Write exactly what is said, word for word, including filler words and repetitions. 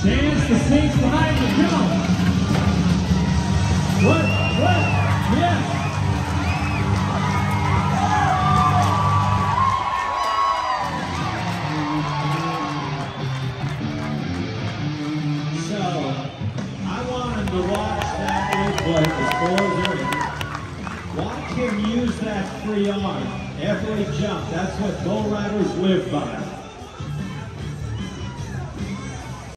Chance to sneak behind the jump. What? What? Yes. So, I want him to watch that replay before they're in. Watch him use that free arm every jump. That's what bull riders live by.